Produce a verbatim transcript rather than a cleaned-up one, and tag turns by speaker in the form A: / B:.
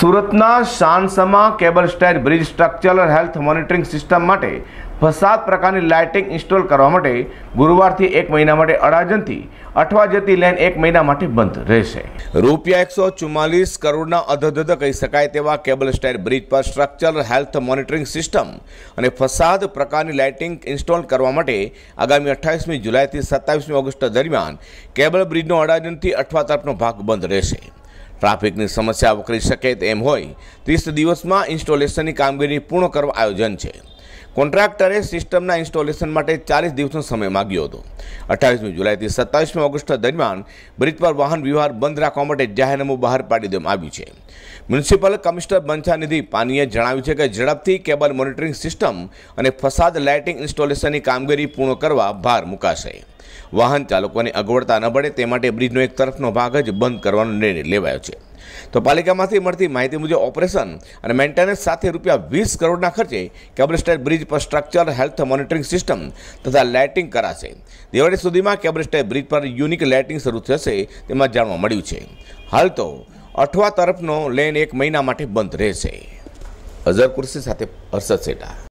A: સુરતના સાણસમા cable star bridge structural health monitoring system માટે ફસાદ પ્રકારની લાઇટિંગ ઇન્સ્ટોલ કરવા માટે ગુરુવારથી એક મહિના માટે અડાજણથી અઠવા જતી લેન એક મહિના માટે બંધ રહેશે। રૂપિયા એકસો ચુમ્માલીસ કરોડના અધધધ કહી શકાય તેવા કેબલ સ્ટાર બ્રિજ પર સ્ટ્રક્ચરલ હેલ્થ મોનિટરિંગ સિસ્ટમ અને ફસાદ પ્રકારની લાઇટિંગ ઇન્સ્ટોલ કરવા માટે આગામી અઠ્ઠાવીસમી જુલાઈથી સત્તાવીસમી ઓગસ્ટ દરમિયાન કેબલ બ્રિજનો અડાજણથી અઠવા તરફનો ભાગ બંધ રહેશે। ટ્રાફિકની સમસ્યા વકરી શકે તેમ હોય ત્રીસ દિવસમાં ઇન્સ્ટોલેશનની કામગીરી પૂર્ણ કરવા આયોજન છે। કોન્ટ્રાક્ટરે સિસ્ટમના ઇન્સ્ટોલેશન માટે ચાલીસ દિવસનો સમય માગ્યો હતો। અઠ્ઠાવીસમી જુલાઈથી સત્તાવીસમી ઓગસ્ટ દરમિયાન બ્રિજ પર વાહન વ્યવહાર બંધ રાખવા માટે જાહેરનામું બહાર પાડી દેવામાં આવ્યું છે। મ્યુનિસિપલ કમિશનર બંછાનિધિ પાનીએ જણાવ્યું છે કે ઝડપથી કેબલ મોનિટરિંગ સિસ્ટમ અને ફસાદ લાઇટિંગ ઇન્સ્ટોલેશનની કામગીરી પૂર્ણ કરવા ભાર મુકાશે। વાહન ચાલકોને અગવડતા ન પડે તે માટે બ્રિજનો એક તરફનો ભાગ જ બંધ કરવાનો નિર્ણય લેવાયો છે। તો પાલિકામાંથી મળતી માહિતી મુજબ ઓપરેશન અને મેન્ટેનન્સ સાથે રૂપિયા વીસ કરોડના ખર્ચે કેબલ સ્ટાર બ્રિજ પર સ્ટ્રક્ચર હેલ્થ મોનિટરિંગ સિસ્ટમ તથા લાઇટિંગ કરાશે। દિવાળી સુધીમાં કેબલ સ્ટાર બ્રિજ પર યુનિક લાઇટિંગ શરૂ થશે તેમાં જાણવા મળ્યું છે। હાલ તો અઠવા તરફનો લેન એક મહિના માટે બંધ રહેશે। અઝર કુર્સી સાથે હર્ષદ સેઠા।